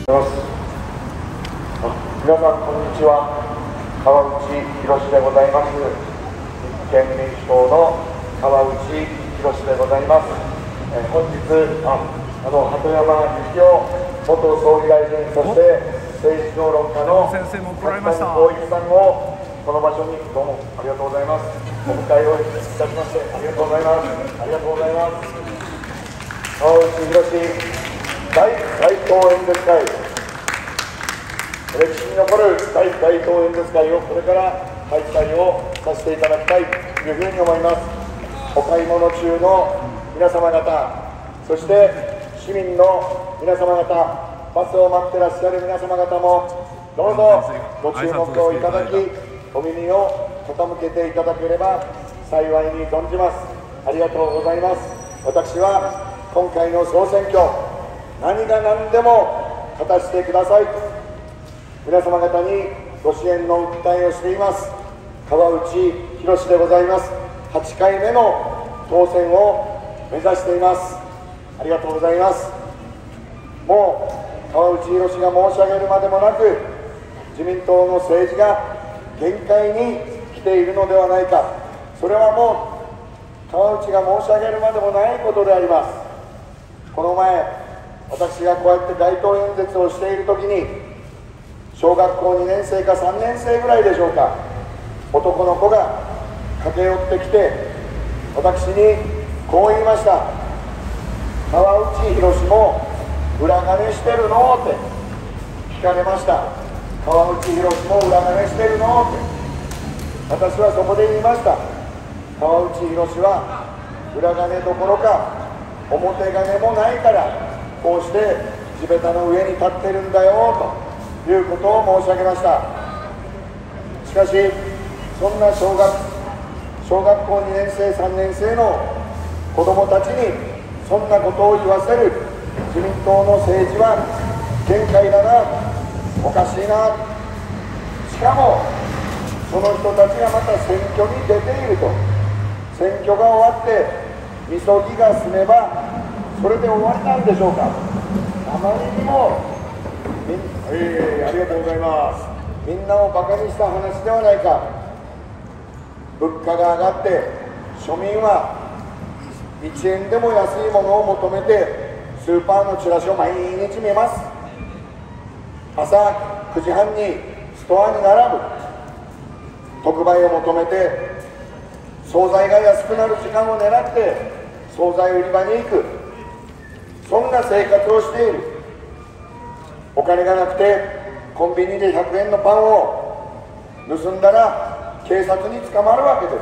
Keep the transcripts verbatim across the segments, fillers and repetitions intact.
皆さんこんにちは。川内博でございます。立憲民主党の川内博でございます。えー、本日ああの鳩山幸夫元総理大臣、そして政治評論家の先生も来られました。 松谷浩一さんをこの場所にどうもありがとうございます。お迎えをいたしましてありがとうございます。ありがとうございます。川内博大街頭演説会、歴史に残る大街頭演説会をこれから開催をさせていただきたいというふうに思います。お買い物中の皆様方、そして市民の皆様方、バスを待ってらっしゃる皆様方もどうぞご注目をいただき、お耳を傾けていただければ幸いに存じます。ありがとうございます。私は今回の総選挙、何が何でも果たしてください。皆様方にご支援の訴えをしています川内博でございます。はちかいめの当選を目指しています。ありがとうございます。もう川内博が申し上げるまでもなく、自民党の政治が限界に来ているのではないか。それはもう川内が申し上げるまでもないことであります。この前私がこうやって街頭演説をしているときに、小学校にねん生かさんねん生ぐらいでしょうか、男の子が駆け寄ってきて私にこう言いました。川内博も裏金してるのって聞かれました。川内博も裏金してるのって、私はそこで言いました。川内博は裏金どころか表金もないからこうして地べたの上に立ってるんだよということを申し上げました。しかしそんな小学小学校にねん生さんねん生の子どもたちにそんなことを言わせる自民党の政治は限界だな、おかしいな。しかもその人たちがまた選挙に出ていると、選挙が終わってみそぎが済めばそれで終わりなんでしょうか。あまりにもみん、えー、ありがとうございます。みんなをバカにした話ではないか。物価が上がって庶民はいちえんでも安いものを求めてスーパーのチラシを毎日見ます。朝くじはんにストアに並ぶ、特売を求めて惣菜が安くなる時間を狙って惣菜売り場に行く、そんな生活をしている。お金がなくてコンビニでひゃくえんのパンを盗んだら警察に捕まるわけです。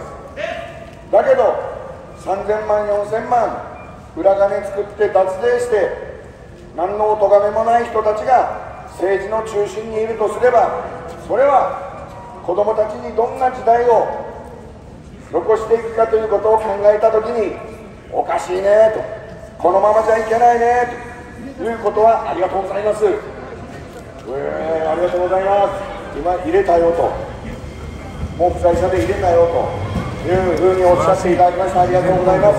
だけどさんぜんまんよんせんまん裏金作って脱税して何のお咎めもない人たちが政治の中心にいるとすれば、それは子どもたちにどんな時代を残していくかということを考えたときに、おかしいねと、このままじゃいけないねということは、ありがとうございます。えー、ありがとうございます。今入れたよと、もう不在者で入れたよというふうにおっしゃっていただきました。ありがとうございます。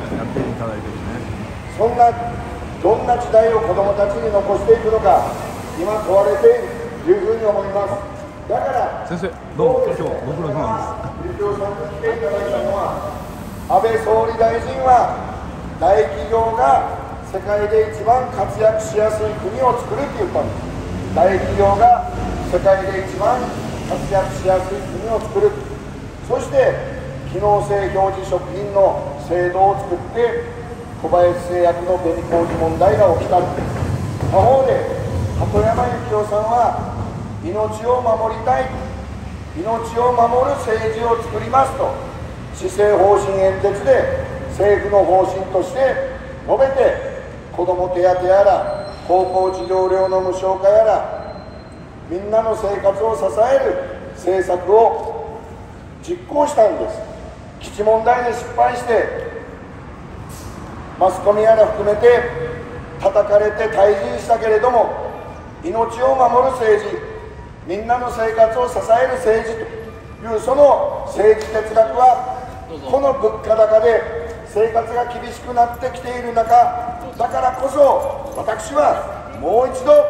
そんなどんな時代を子どもたちに残していくのか、今問われているというふうに思います。だから先生、どうも今日ご苦労様です。 ゆきおさんに来ていただいたのは、安倍総理大臣は大企業が世界で一番活躍しやすい国を作るって言ったんです。大企業が世界で一番活躍しやすい国を作る。そして機能性表示食品の制度を作って小林製薬の紅麹問題が起きた。他方で鳩山幸夫さんは命を守りたい、命を守る政治を作りますと施政方針演説で政府の方針として述べて、子ども手当やら高校授業料の無償化やらみんなの生活を支える政策を実行したんです。基地問題で失敗してマスコミやら含めて叩かれて退陣したけれども、命を守る政治、みんなの生活を支える政治というその政治哲学は、この物価高で生活が厳しくなってきている中だからこそ、私はもう一度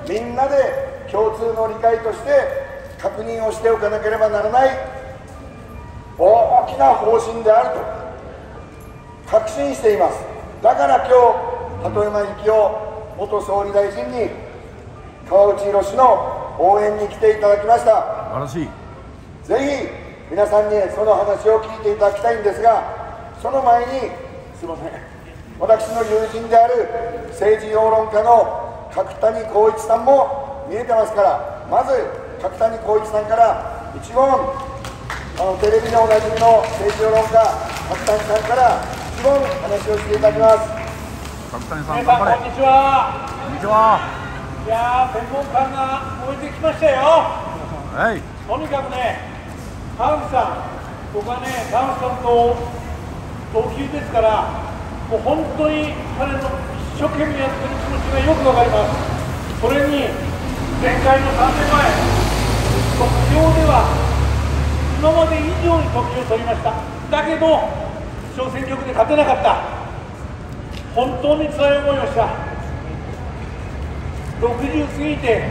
みんなで共通の理解として確認をしておかなければならない大きな方針であると確信しています。だから今日鳩山幸夫元総理大臣に川内宏の応援に来ていただきました。 素晴らしい。 ぜひ皆さんにその話を聞いていただきたいんですが、その前にすいません、私の友人である政治評論家の角谷浩一さんも見えてますから、まず角谷浩一さんから一問、あのテレビでおなじみの政治評論家角谷さんから一問話をしていただきます。 角谷さん、 皆さん、 頑張れ。 こんにちは。 こんにちは。 いやー、専門家が燃えてきましたよ。 はい。 とにかくね、川内さん、僕はね、川内さんと同級ですから、もう本当に彼の一生懸命やってる気持ちがよくわかります。それに、前回のさんねんまえ、得票では今まで以上に得票を取りました。だけど、小選挙区で勝てなかった。本当に辛い思いをした。ろくじゅう過ぎて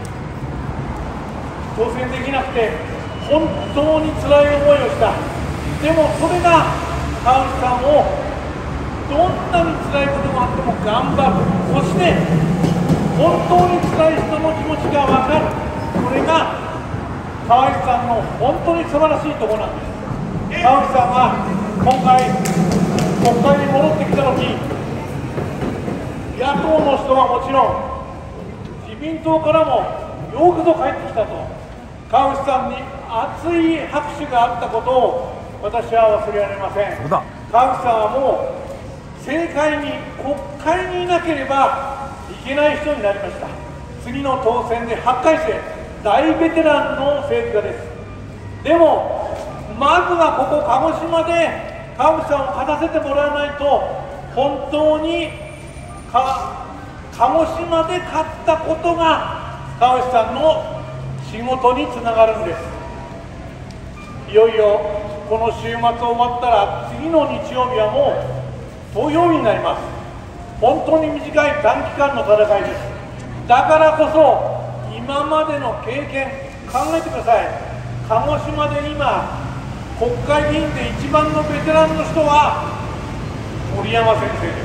当選できなくて本当に辛い思いをした。でもそれが川内さんをどんなに辛いことがあっても頑張る、そして本当に辛い人の気持ちが分かる、これが川内さんの本当に素晴らしいところなんです。川内さんは今回国会に戻ってきた時、野党の人はもちろん自民党からもよくぞ帰ってきたと川内さんに熱い拍手があったことを私は忘れられません。 そうだ。 川内さんはもう政界に国会にいなければいけない人になりました。次の当選ではちかい生、大ベテランの政治家です。でもまずはここ鹿児島で川内さんを勝たせてもらわないと本当にか鹿児島で勝ったことが川内さんの仕事につながるんです。いよいよこの週末終わったら次の日曜日はもう投票日になります。本当に短い短期間の戦いです。だからこそ今までの経験考えてください。鹿児島で今国会議員で一番のベテランの人は森山先生です。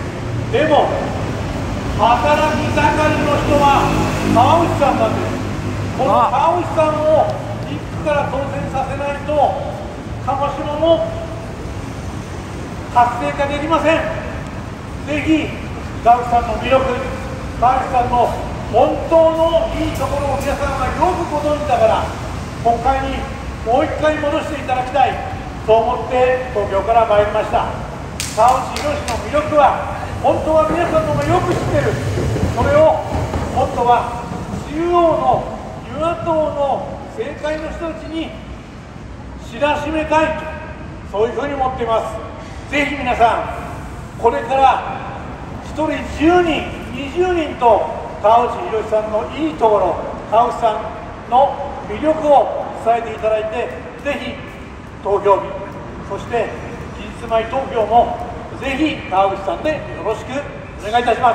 でも働き盛りの人は川内さんなんです。この川内さんをいっ区から当選させないと鹿児島も活性化できません。ぜひ川内さんの魅力、川内さんの本当のいいところを皆さんがよくご存知だから国会にもう一回戻していただきたい、そう思って東京から参りました。川内宏の魅力は本当は皆さんの方がよく知ってる。それを本当は中央の与野党の政界の人たちに知らしめたいと、そういうふうに思っています。ぜひ皆さんこれからひとりじゅうにんにじゅうにんと川内宏さんのいいところ、川内さんの魅力を伝えていただいて、ぜひ投票日、そして期日前投票もぜひ川口さんでよろしくお願いいたします。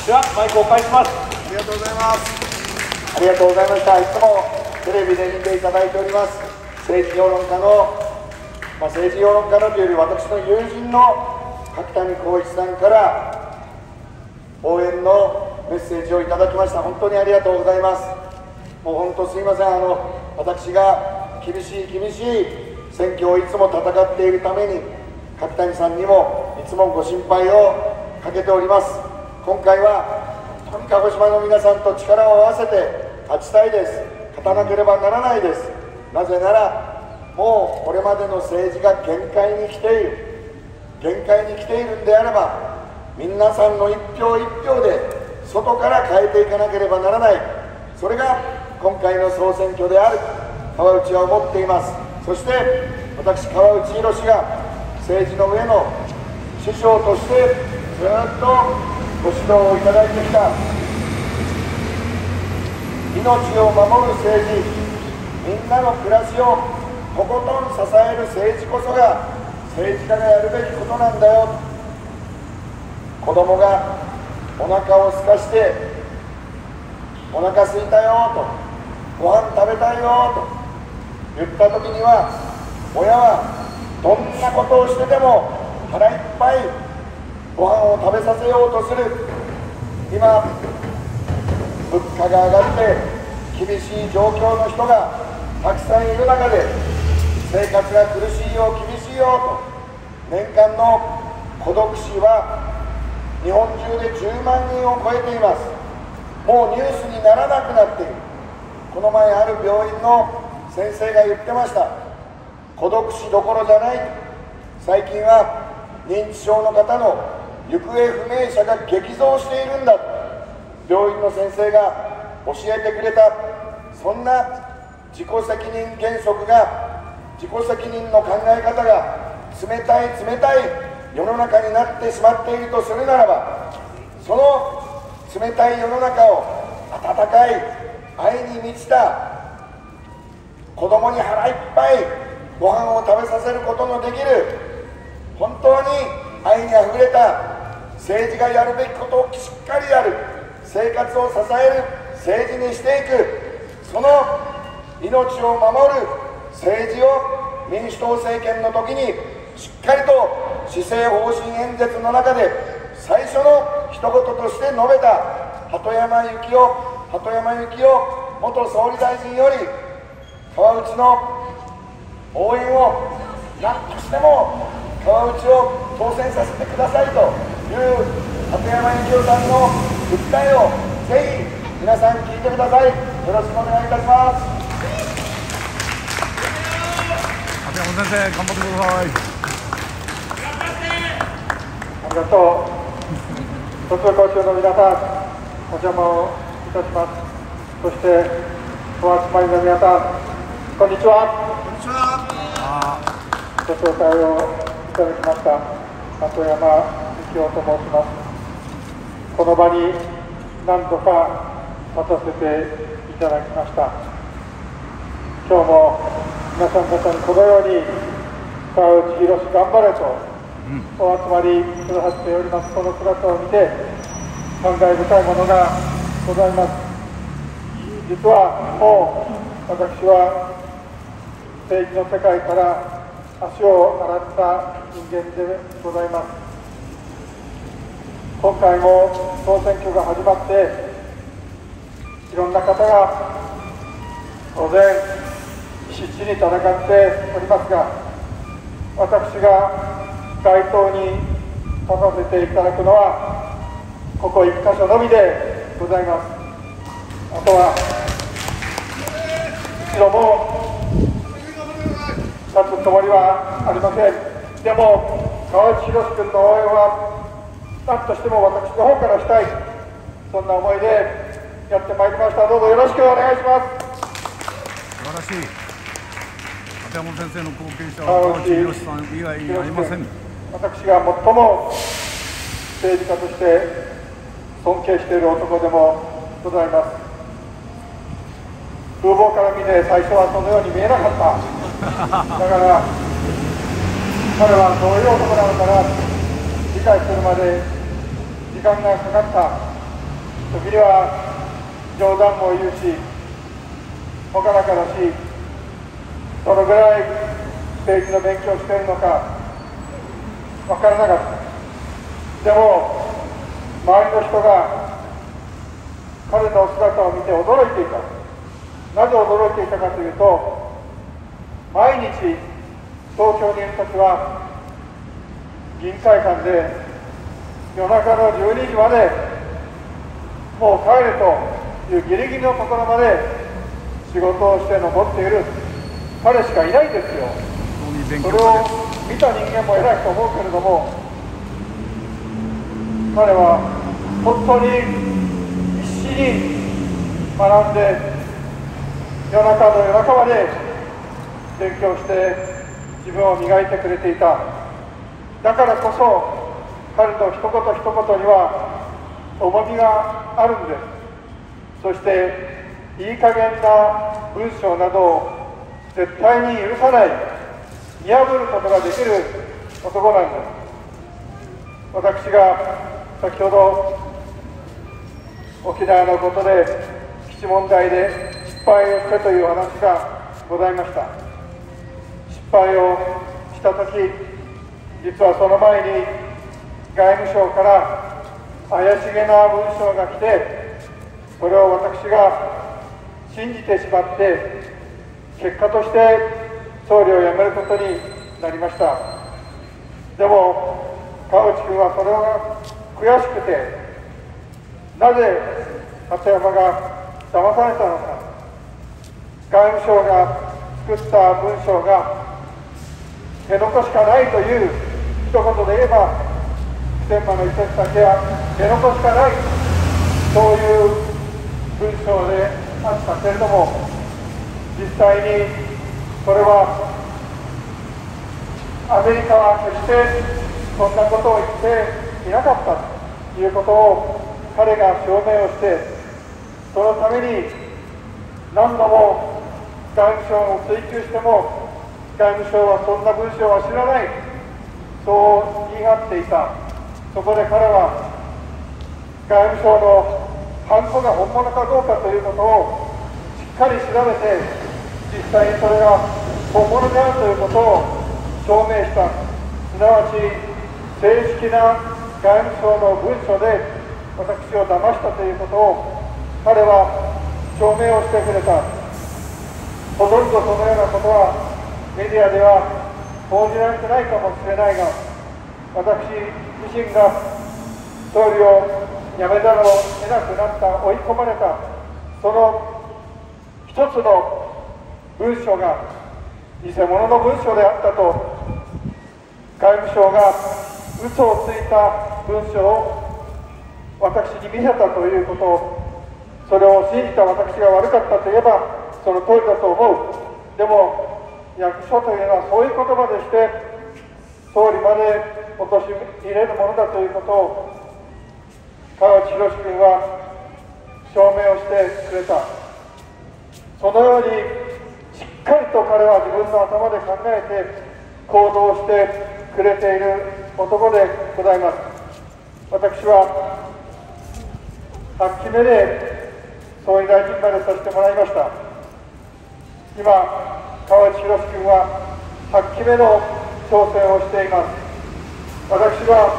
ではマイクを返します。 ありがとうございます。ありがとうございました。いつもテレビで見ていただいております政治評論家の、まあ、政治評論家のというより私の友人の角谷浩一さんから応援のメッセージをいただきました。本当にありがとうございます。もう本当すいません、あの私が厳しい厳しい選挙をいつも戦っているために角谷さんにもいつもご心配をかけております。今回は本当に鹿児島の皆さんと力を合わせて勝ちたいです。勝たなければならないです。なぜならもうこれまでの政治が限界に来ている限界に来ているんであれば皆さんの一票一票で外から変えていかなければならない、それが今回の総選挙である川内は思っています。そして私川内宏が政治の上の師匠としてずっとご指導をいただいてきた命を守る政治、みんなの暮らしをとことん支える政治こそが政治家がやるべきことなんだよ。子供がお腹を空かしてお腹すいたよと、ご飯食べたいよと言った時には、親はどんなことをしてでも腹いっぱいご飯を食べさせようとする。今物価が上がって厳しい状況の人がたくさんいる中で、生活が苦しいよ厳しいよと年間の孤独死は日本中でじゅうまんにんを超えています。もうニュースにならなくなっている。この前ある病院の先生が言ってました。孤独死どころじゃない。最近は認知症の方の行方不明者が激増しているんだ。病院の先生が教えてくれた。そんな自己責任原則が、自己責任の考え方が冷たい冷たい世の中になってしまっているとするならば、その冷たい世の中を温かい愛に満ちた、子供に腹いっぱいご飯を食べさせることのできる、本当に愛にあふれた政治がやるべきことをしっかりやる、生活を支える政治にしていく、その命を守る政治を民主党政権の時にしっかりと施政方針演説の中で最初の一言として述べた鳩山幸夫鳩山幸夫元総理大臣より川内の応援を何としても川内を当選させてくださいという鳩山幸夫さんの訴えをぜひ皆さん聞いてください。よろしくお願いいたします。 鳩山先生、頑張ってください。 ありがとう。卒業講習の皆さん、お邪魔をいたします。そしてお集まりの皆さん、こんにちは。 こんにちは。 ご紹介をいただきました鳩山幸夫と申します。この場に何度か立たせていただきました。今日も皆さん方にこのように川内宏頑張れとお集まりくださっております。その姿を見て感慨深いものがございます。実はもう私は政治の世界から足を洗った人間でございます。今回も総選挙が始まっていろんな方が当然必死に戦っておりますが、私が街頭に立たせていただくのはここ一箇所のみでございます。あとは一度も立つつもりはありません。でも川内宏君の応援は何としても私の方からしたい、そんな思いでやってまいりました。どうぞよろしくお願いします。 素晴らしい。鳩山先生の後継者は川内宏さん以外にありません。 私が最も政治家として尊敬している男でもございます。風貌から見て最初はそのように見えなかった。だから彼はどういう男なのかな理解するまで時間がかかった。時には冗談も言うし、ほかなかだし、どのぐらい政治の勉強をしているのか分からなかった。でも周りの人が彼の姿を見て驚いていた。なぜ驚いていたかというと、毎日東京にいるときは議員会館で夜中のじゅうにじまでもう帰れというギリギリのところまで仕事をして残っている彼しかいないんですよ。それを見た人間も偉いと思うけれども、彼は本当に必死に学んで夜中の夜中まで勉強して自分を磨いてくれていた。だからこそ彼の一言一言には重みがあるんです。そしていい加減な文章などを絶対に許さない、見破ることができる男なんです。私が先ほど沖縄のことで基地問題で失敗をしたという話がございました。失敗をしたとき、実はその前に外務省から怪しげな文章が来て、それを私が信じてしまって、結果として総理を辞めることになりました。でも川内君はそれが悔しくて、なぜ鳩山が騙されたのか、外務省が作った文章が辺野古しかないという一言で言えば、普天間の移設先は辺野古しかない、そういう文章であったけれども、実際にそれはアメリカは決してそんなことを言っていなかったということを彼が証明をして、そのために何度も外務省を追及しても、外務省はそんな文章は知らない、そう言い張っていた。そこで彼は外務省のハンコが本物かどうかということをしっかり調べて、実際にそれが本物であるということを証明した。すなわち正式な外務省の文書で私を騙したということを彼は証明をしてくれた。ほとんどそのようなことはメディアでは報じられてないかもしれないが、私自身が総理を辞めざるを得なくなった、追い込まれた、その一つの文書が偽物の文書であったと、外務省が嘘をついた文書を私に見せたということ、それを信じた私が悪かったといえばその通りだと思う。でも役所というのはそういう言葉でして総理まで陥れるものだということを川内宏君は証明をしてくれた。そのようにしっかりと彼は自分の頭で考えて行動してくれている男でございます。私ははちきめで総理大臣までさせてもらいました。今川内宏君ははちきめの挑戦をしています。私は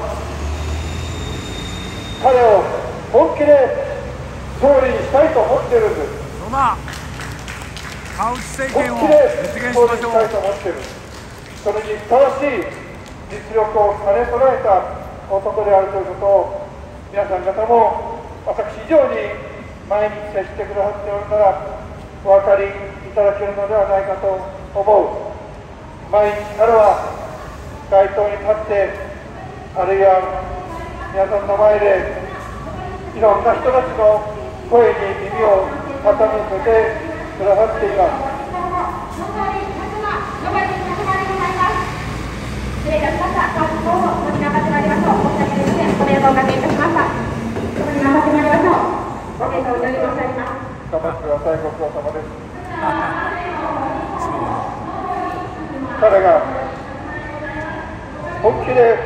彼を本気で総理にしたいと思っているんです。 どうだ、川内政権を本気で実現し総ましょう。 理にしたいと思っている。それにふさわしい実力を兼ね備えた男であるということを皆さん方も私以上に毎日接してくださっておるならお分かりいただけるのではないかと思う。毎日彼は街頭に立って、あるいは皆さんの前でいろんな人たちの声に耳を傾けてくださっています。 失礼いたしました。どうぞ、ここに頑張ってまいりましょう。申し訳ありません。ご迷惑をおかけいたしました。ここに頑張ってまいりましょう。ご迷惑をお祈り申し上げます。 頑張ってください。ご苦労様です。彼が本気で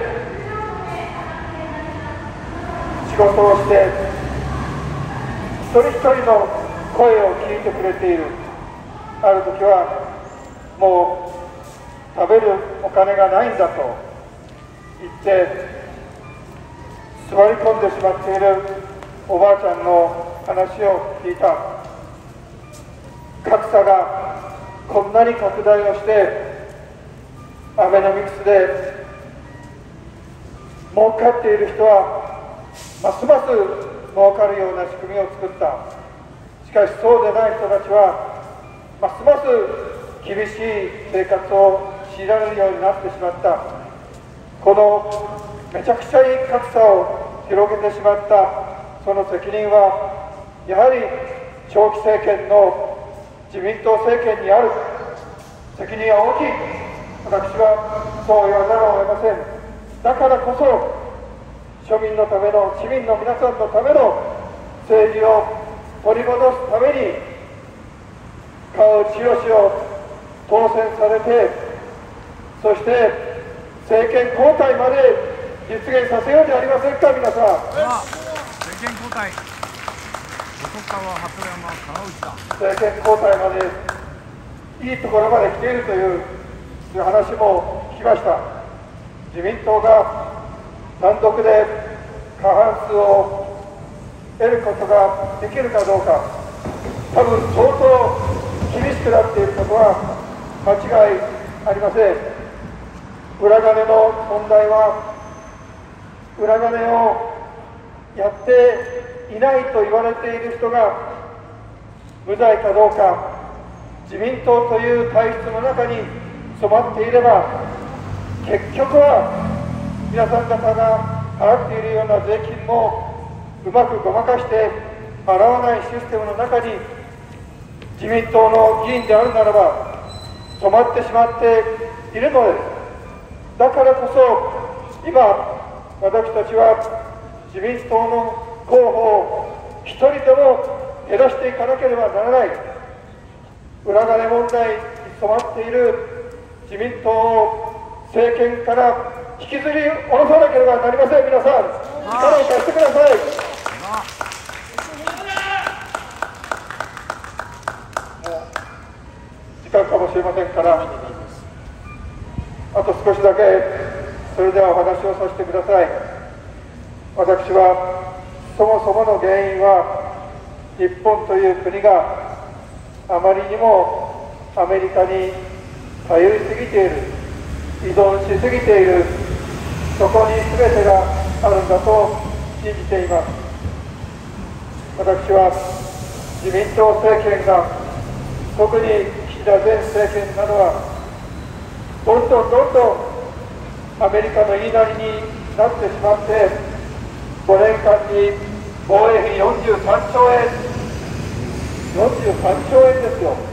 仕事をして一人一人の声を聞いてくれている。ある時はもう食べるお金がないんだと言って座り込んでしまっているおばあちゃんの話を聞いた。格差がこんなに拡大をしてアベノミクスで儲かっている人はますます儲かるような仕組みを作った。しかしそうでない人たちはますます厳しい生活を強いられるようになってしまった。このめちゃくちゃいい格差を広げてしまったその責任はやはり長期政権の自民党政権にある。責任は大きい。私はそう言わざるを得ません。だからこそ庶民のための、市民の皆さんのための政治を取り戻すために川内宏を当選されて、そして政権交代まで実現させようじゃありませんか。皆さん、 政権交代、ご川、鳩山、川内だ。 政権交代までいいところまで来ているという話も聞きました。自民党が単独で過半数を得ることができるかどうか、多分相当厳しくなっていることは間違いありません。裏金の問題は、裏金をやっていないと言われている人が無罪かどうか、自民党という体質の中に染まっていれば、結局は皆さん方が払っているような税金もうまくごまかして払わないシステムの中に自民党の議員であるならば染まってしまっているのです。だからこそ今私たちは自民党の候補を一人でも減らしていかなければならない。裏金問題に染まっている自民党を政権から引きずり下ろさなければなりません。皆さん、力を貸してください。時間かもしれませんから、あと少しだけそれではお話をさせてください。私はそもそもの原因は、日本という国があまりにもアメリカに頼りすぎている、依存しすぎている、そこに全てがあるんだと信じています。私は自民党政権が、特に岸田前政権などは、どんどんどんどんアメリカの言いなりになってしまって、ごねんかんに防衛費よんじゅうさんちょうえん、よんじゅうさんちょうえんですよ。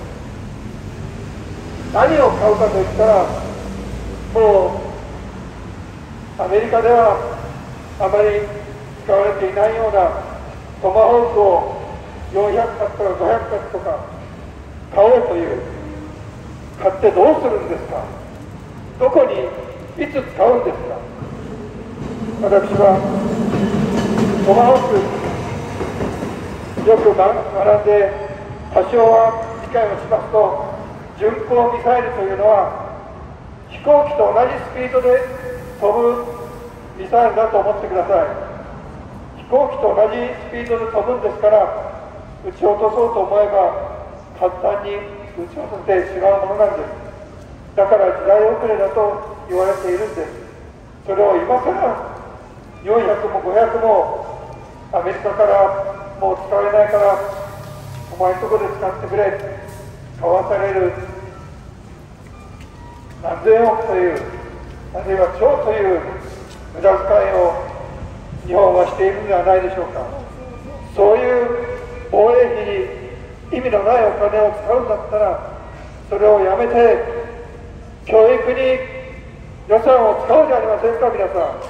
何を買うかといったら、もうアメリカではあまり使われていないようなトマホークをよんひゃくはつとかごひゃくはつとか買おうという。買ってどうするんですか。どこにいつ使うんですか。私はトマホークよく学んで、多少は理解をしますと、巡航ミサイルというのは飛行機と同じスピードで飛ぶミサイルだと思ってください。飛行機と同じスピードで飛ぶんですから、撃ち落とそうと思えば簡単に撃ち落とせてしまうものなんです。だから時代遅れだと言われているんです。それを今からよんひゃくもごひゃくもアメリカからもう使えないから、お前のところで使ってくれ、買わされる何千億という、あるいは兆という無駄遣いを日本はしているのではないでしょうか。そういう防衛費に意味のないお金を使うんだったら、それをやめて教育に予算を使うじゃありませんか。皆さん、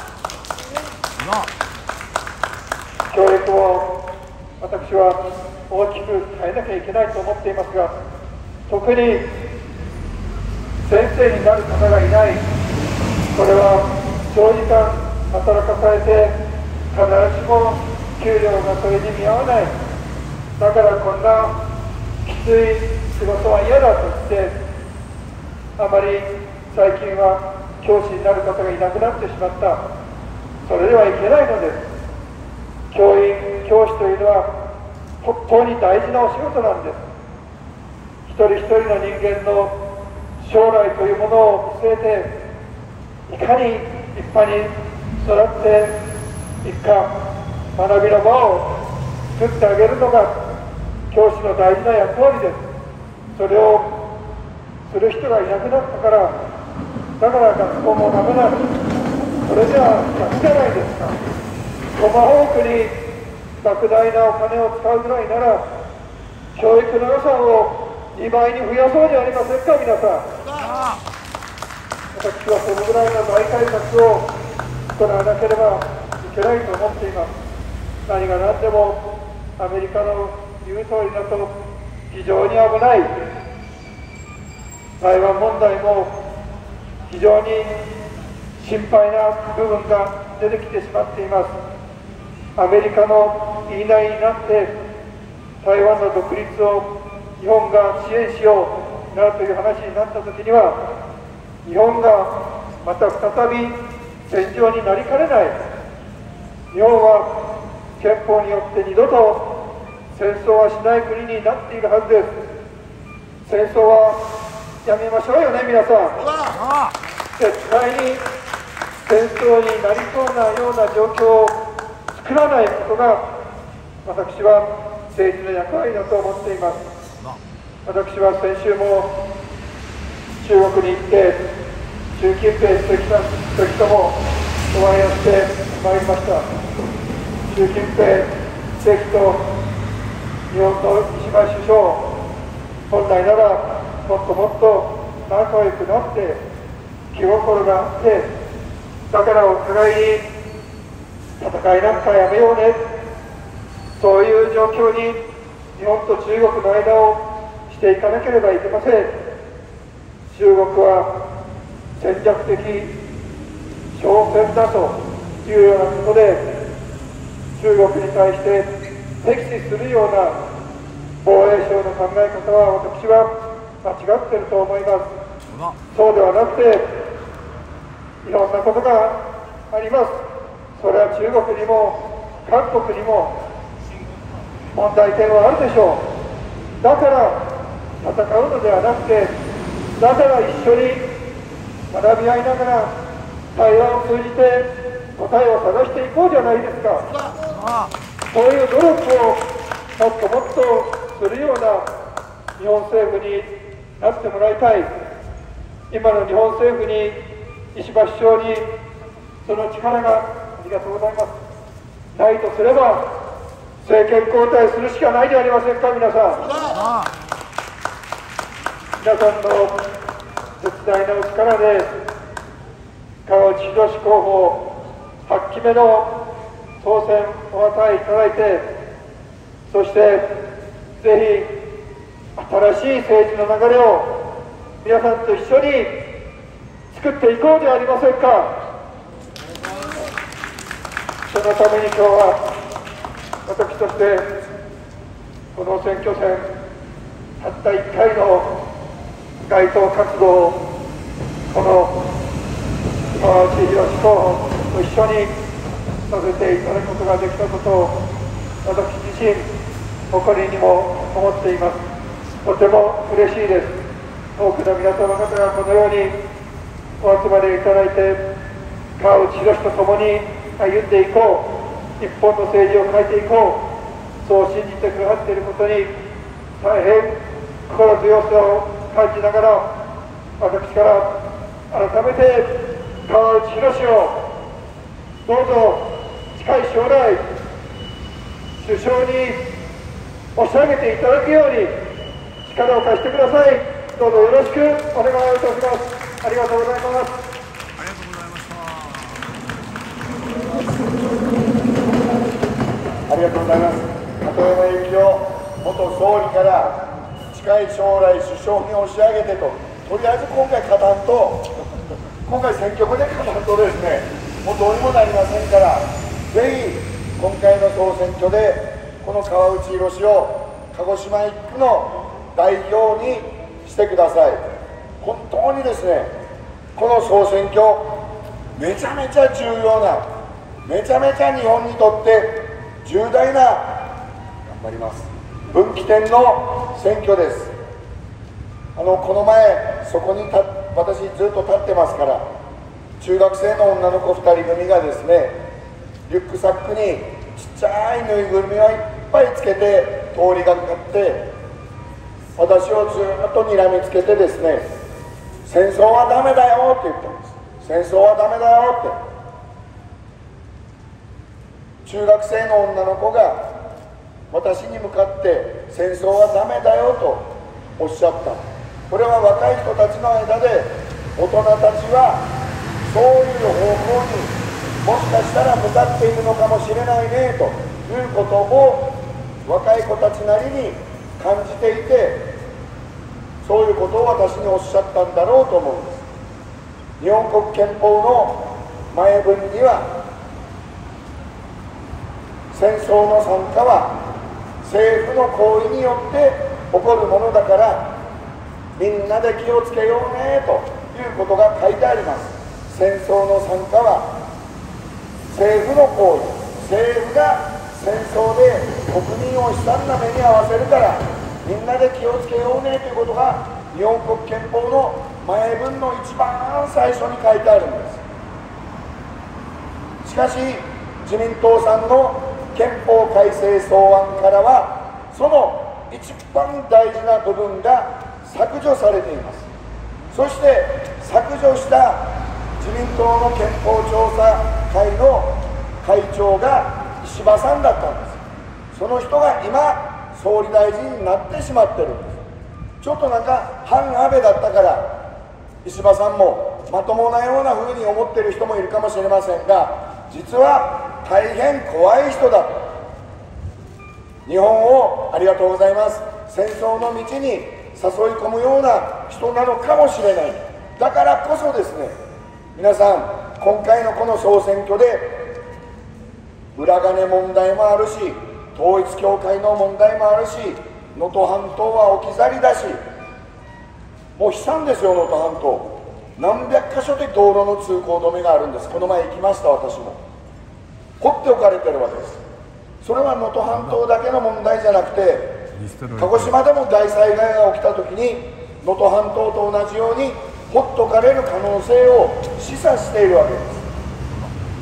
教育を私は大きく変えなきゃいけないと思っていますが、特に先生になる方がいない、これは長時間働かされて必ずしも給料がそれに見合わない、だからこんなきつい仕事は嫌だと言って、あまり最近は教師になる方がいなくなってしまった。それではいけないのです。教員、教師というのは本当に大事なお仕事なんです。一人一人の人間の将来というものを見据えて、いかに立派に育っていくか、学びの場を作ってあげるのが教師の大事な役割です。それをする人がいなくなったから、だから学校もダメなんです。それじゃあ逆じゃないですか。トマホークに莫大なお金を使うぐらいなら、教育の予算をにばいに増やそうじゃありませんか。皆さん、私はそのぐらいの大改革を行わなければいけないと思っています。何が何でもアメリカの言う通りだと非常に危ない。台湾問題も非常に心配な部分が出てきてしまっています。アメリカの言いなりになって台湾の独立を日本が支援しようなどという話になったときには、日本がまた再び戦場になりかねない。日本は憲法によって二度と戦争はしない国になっているはずです。戦争はやめましょうよね、皆さん。絶対に戦争になりそうなような状況を作らないことが、私は政治の役割だと思っています。私は先週も中国に行って、習近平主席ともお会いをしてまいりました。習近平主席と日本の石破首相、本来ならもっともっと仲良くなって気心があって、だからお互いに戦いなんかやめようね、そういう状況に日本と中国の間をしていかなければいけません。中国は戦略的挑戦だというようなことで、中国に対して敵視するような防衛省の考え方は私は間違っていると思います。そうではなくて、いろんなことがあります。それは中国にも韓国にも問題点はあるでしょう。だから戦うのではなくて、だから一緒に学び合いながら対話を通じて答えを探していこうじゃないですか。そういう努力をもっともっとするような日本政府になってもらいたい。今の日本政府に、石破首相にその力が、ありがとうございます、ないとすれば政権交代するしかないじゃありませんか。皆さん皆さんの絶大なお力で川内博候補はちきめの当選お与えいただいて、そしてぜひ新しい政治の流れを皆さんと一緒に作っていこうじゃありませんか。そのために今日は私としてこの選挙戦たったいっかいの街頭活動をこの川内博候補と一緒にさせていただくことができたことを私自身誇りにも思っています。とても嬉しいです。多くの皆様方がこのようにお集まりいただいて、川内博と共に歩んでいこう、日本の政治を変えていこう、そう信じてくださっていることに大変心強さを感じながら、私から改めて川内博をどうぞ近い将来首相に押し上げていただくように力を貸してください。どうぞよろしくお願いいたします。ありがとうございます。 ありがとうございました。 ありがとうございます。鳩山由紀夫元総理から近い将来首相に押し上げてと、とりあえず今回勝たんと、今回選挙区で勝たんとですね、もうどうにもなりませんから、ぜひ今回の総選挙でこの川内博を鹿児島いっ区の代表にしてください。本当にですね、この総選挙めちゃめちゃ重要な、めちゃめちゃ日本にとって重大な、頑張ります、分岐点の選挙です。あのこの前そこにた私ずっと立ってますから、中学生の女の子ふたり組がですね、リュックサックにちっちゃいぬいぐるみをいっぱいつけて通りがかって私をずっとにらみつけてですね、戦争はダメだよって言ってます。戦争はダメだよって中学生の女の子が私に向かって戦争はダメだよとおっしゃった。これは若い人たちの間で大人たちはそういう方向にもしかしたら向かっているのかもしれないねということを若い子たちなりに感じていて、そういうことを私におっしゃったんだろうと思うんです。日本国憲法の前文には、戦争の参加は政府の行為によって起こるものだから、みんなで気をつけようねということが書いてあります。戦争の参加は政府の行為、政府が戦争で国民を悲惨な目に遭わせるからみんなで気をつけようねということが日本国憲法の前文の一番最初に書いてあるんです。しかし自民党さんの憲法改正草案からはその一番大事な部分が削除されています。そして削除した自民党の憲法調査会の会長が石破さんだったんです。その人が今総理大臣になってしまってるんです。ちょっとなんか反安倍だったから石破さんもまともなようなふうに思ってる人もいるかもしれませんが、実は大変怖い人だと。日本をありがとうございます戦争の道に誘い込むような人なのかもしれない。だからこそですね、皆さん今回のこの総選挙で裏金問題もあるし、統一教会の問題もあるし、能登半島は置き去りだし、もう悲惨ですよ。能登半島何百箇所で道路の通行止めがあるんです。この前行きました。私も放っておかれてるわけです。それは能登半島だけの問題じゃなくて、鹿児島でも大災害が起きた時に能登半島と同じように放っておかれる可能性を示唆しているわけです。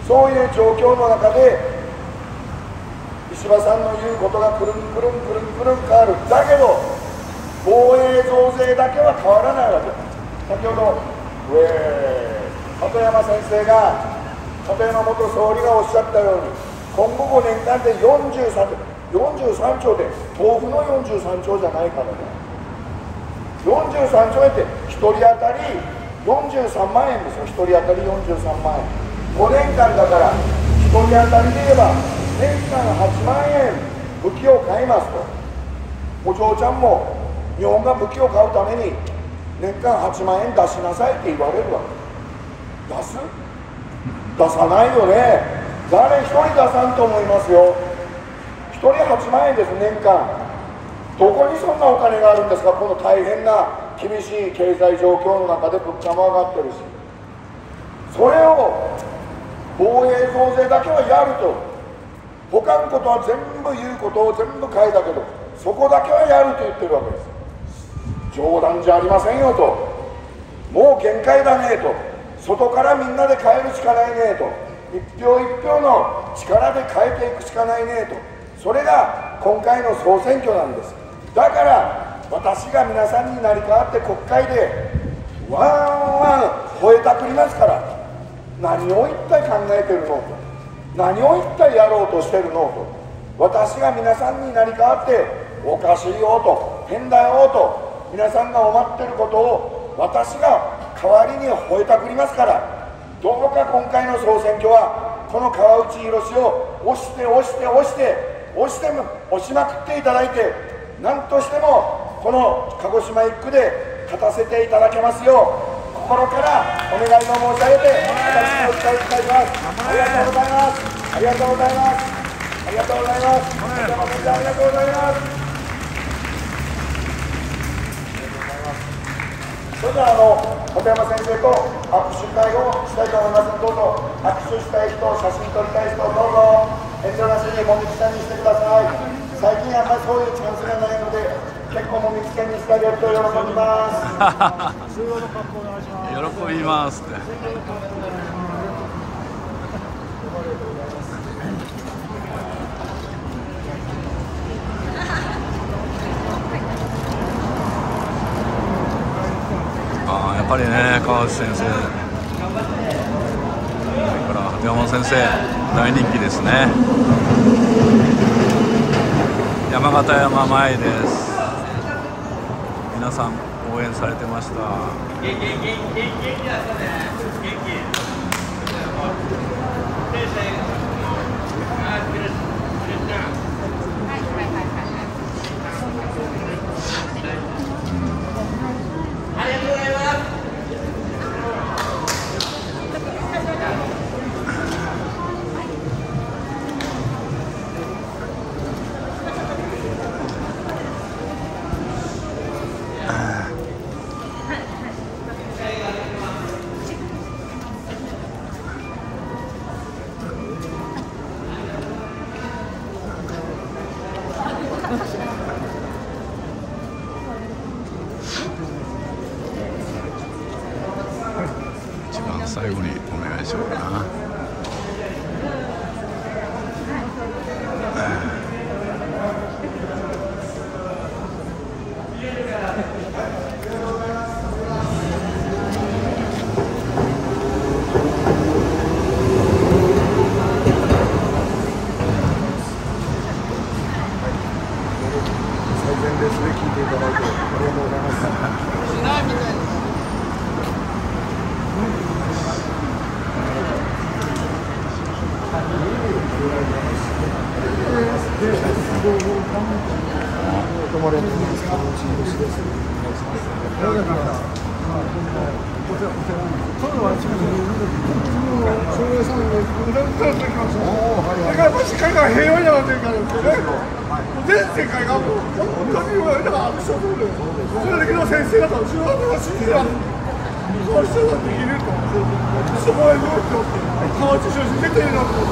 そういう状況の中で石破さんの言うことがくるんくるんくるんくるん変わる。だけど防衛増税だけは変わらないわけです。先ほど鳩山先生が鳩山元総理がおっしゃったように、今後ごねんかんでよんじゅうさんちょうで、豆腐のよんじゅうさんちょうじゃないからね、よんじゅうさんちょうえんってひとり当たりよんじゅうさんまんえんですよ。ひとり当たりよんじゅうさんまんえん、ごねんかんだからひとり当たりで言えば年間はちまんえん武器を買いますと。お嬢ちゃんも日本が武器を買うために年間はちまんえん出しなさいって言われるわけ。出す？出さないよね。誰一人出さんと思いますよ。一人はちまんえんです、年間。どこにそんなお金があるんですか。この大変な厳しい経済状況の中で物価も上がってるし、それを防衛増税だけはやると、他のことは全部言うことを全部変えたけど、そこだけはやると言ってるわけです。冗談じゃありませんよと。もう限界だねと。外からみんなで変えるしかないねと。一票一票の力で変えていくしかないねと。それが今回の総選挙なんです。だから私が皆さんになり代わって国会でワンワン吠えたくりますから、何を一体考えてるのと、何を一体やろうとしてるのと。私が皆さんになり代わっておかしいよと、変だよと皆さんが思ってることを私が代わりに吠えたくりますから、どうか今回の総選挙はこの川内博を押して押して押して押しても押しまくっていただいて、何としてもこの鹿児島いっくで勝たせていただけますよう心からお願いを申し上げて私の訴えを伝えます。ありがとうございます。ありがとうございます。ありがとうございます。ありがとうございます。それではあの鳩山先生と握手会をしたいと思います。どうぞ握手したい人、写真撮りたい人、どうぞ遠慮なしにもみくちゃにしてください。最近あんまりそういうチャンスがないので結構もみくちゃにしてあげると喜びます。 喜びますって。ああ、やっぱりね、川内先生、それから鳩山先生、大人気ですね。山形山前です。皆さん応援されてました。元気元気元気元気だったね。元気。ありがとうございます。 最後にお願いしようかな。 最前列で聞いていただいてありがとうございます。 全世界がもう本当にだからアクションするそれだけの先生方を自分が信じてやるそうしてたってできるとそこへどうしようって河内出身出てるなと思って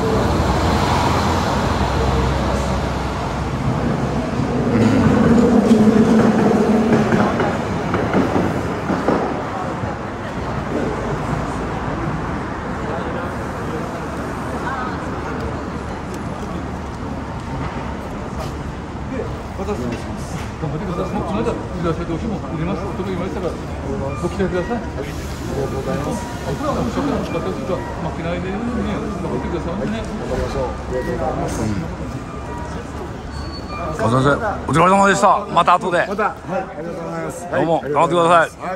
頑張ってください。まだください。どうしても入れますと言いましたら、ご期待ください。ありがとうございます。これはもう職員の方たちは負けないで頑張ってくださいね。頑張りましょう。ありがとうございます。 川先生、お疲れ様でした。また後で。 また、はい、ありがとうございます。 どうも頑張ってください。 はい。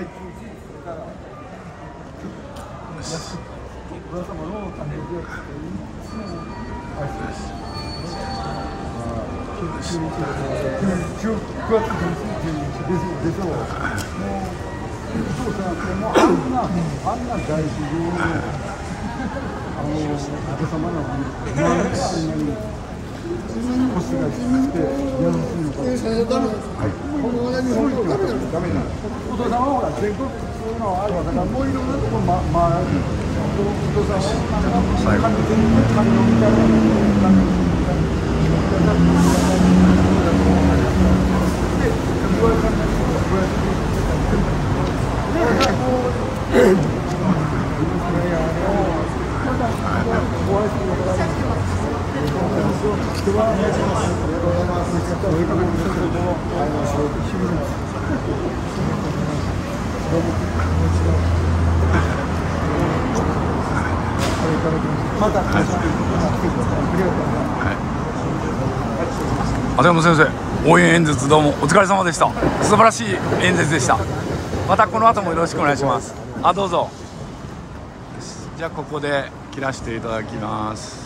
鳩山先生、応援演説どうもお疲れ様でした。素晴らしい演説でした。またこの後もよろしくお願いします。あ、どうぞ。じゃあここで切らせていただきます。